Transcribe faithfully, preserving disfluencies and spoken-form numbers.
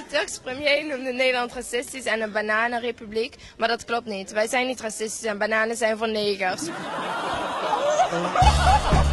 Turkse premier noemde Nederland racistisch en een bananenrepubliek, maar dat klopt niet. Wij zijn niet racistisch en bananen zijn voor negers.